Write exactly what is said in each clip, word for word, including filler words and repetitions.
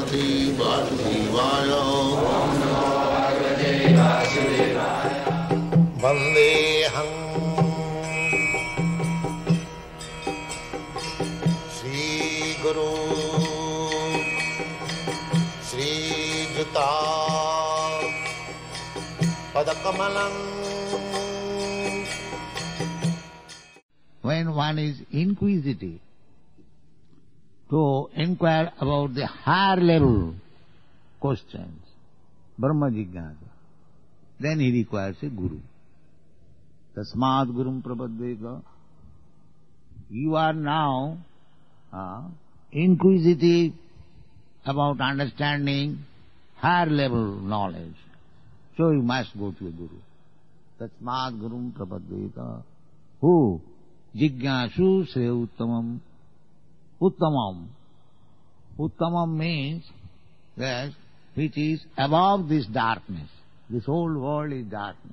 Bhagavate Vasudevaya. Om Namo Bhagavate Vasudevaya. Vandeham Shri Guru Shri Juta Padakamalam. When one is inquisitive to inquire about the higher level questions, Brahma Jignasa, then he requires a guru. Tasmad Gurum Prapaddeka. You are now uh, inquisitive about understanding higher level knowledge, so you must go to a guru. Tasmad Gurum Prapaddeka. Who? Jignasu Sre Uttamam. Uttamam. Uttamam means that which is above this darkness. This whole world is darkness.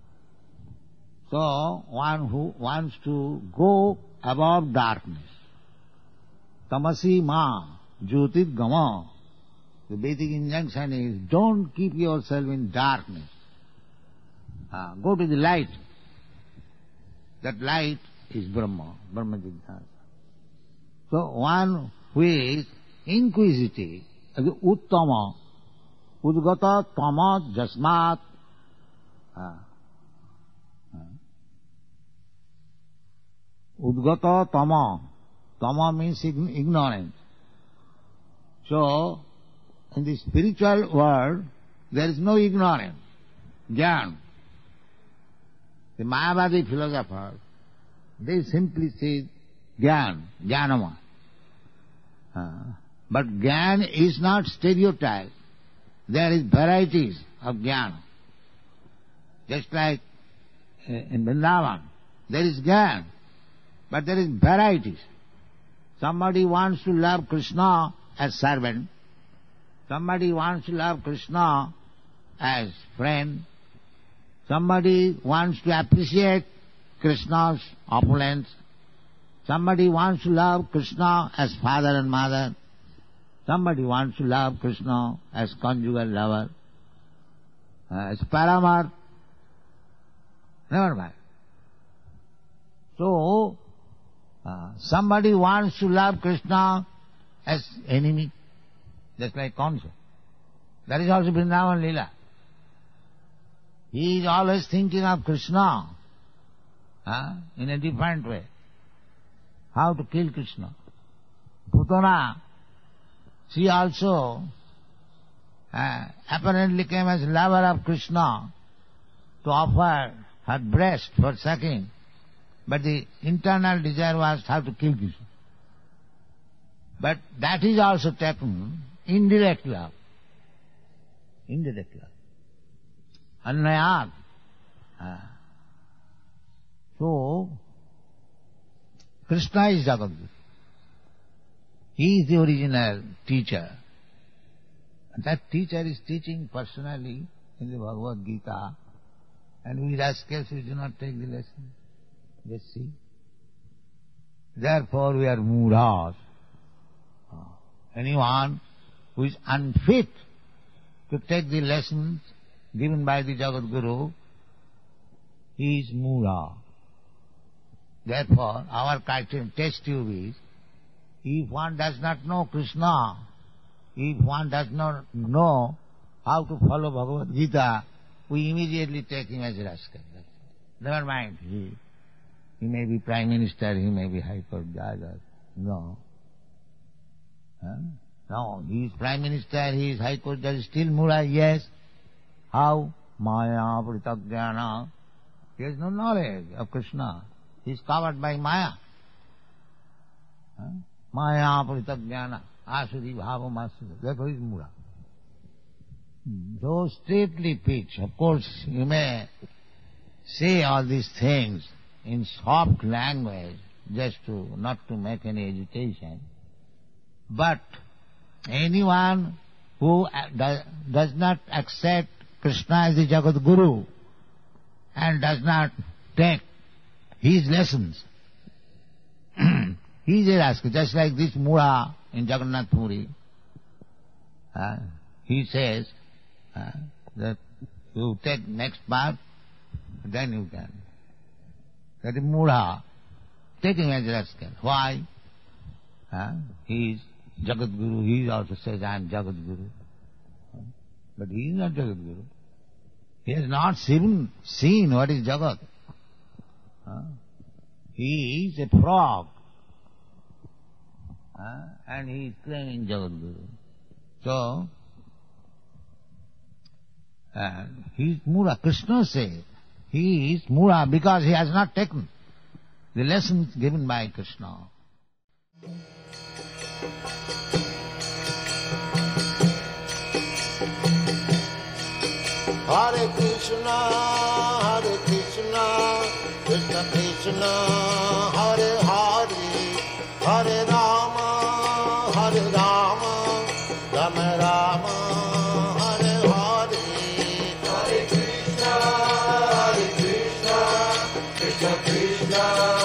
So, one who wants to go above darkness. Tamasi ma jyotit gama. The basic injunction is, don't keep yourself in darkness. Uh, go to the light. That light is Brahma, Brahma Jignasa. So one who is inquisitive, uttama, udgata tama jasmat, uh, uh, udgata tama, tama means ignorance. So, in the spiritual world, there is no ignorance, jnana. The Mayavadi philosophers, they simply say jnana, jnanama. Uh, but jnana is not stereotype. There is varieties of jnana. Just like uh, in Vrindavan, there is jnana, but there is varieties. Somebody wants to love Krishna as servant. Somebody wants to love Krishna as friend. Somebody wants to appreciate Krishna's opulence. Somebody wants to love Krishna as father and mother. Somebody wants to love Krishna as conjugal lover, as paramar. Never mind. So, uh, somebody wants to love Krishna as enemy, just like Kamsa. That is also Vrindavan Leela. He is always thinking of Krishna uh, in a different way. How to kill Krishna. Putana, she also uh, apparently came as lover of Krishna to offer her breast for sucking, but the internal desire was how to kill Krishna. But that is also taken indirect love. Indirect love. Annayat. Uh, so, Krishna is Jagadguru. He is the original teacher. And that teacher is teaching personally in the Bhagavad Gita. And we rascals, we do not take the lesson. Just see. Therefore we are mudras. Anyone who is unfit to take the lessons given by the Jagadguru, he is mura. Therefore, our test tube is, if one does not know Krishna, if one does not know how to follow Bhagavad Gita, we immediately take him as a rascal. Never mind, he, he may be Prime Minister, he may be High Court Judge. No. Huh? No, he is Prime Minister, he is High Court Judge, still mura, yes. How? Maya Pritagjana. He has no knowledge of Krishna. He is covered by Maya. Huh? Maya Pritagjana. Asuri Bhava Masuri. Therefore he is mura. So straightly pitch. Of course, you may say all these things in soft language, just to not to make any agitation. But anyone who does not accept Krishna as the Jagat Guru and does not take his lessons, he is a rascal, just like this Mura in Jagannath Puri. Uh, he says uh, that you take next path, then you can. That is Mudha, taking as rascal. Why? Uh, he is Jagat Guru. He also says, I am Jagat Guru. But he is not Jagat Guru. He has not seen, seen what is Jagat. Uh, he is a frog. Uh, and he is claiming Jagat Guru. So, uh, he is Mura. Krishna says he is Mura because he has not taken the lessons given by Krishna. Hare Krishna, Hare Krishna, Krishna Krishna, Hare Hare, Hare Rama, Hare Rama, Rama Rama, Hare Hare. Hare Krishna, Hare Krishna, Krishna Krishna,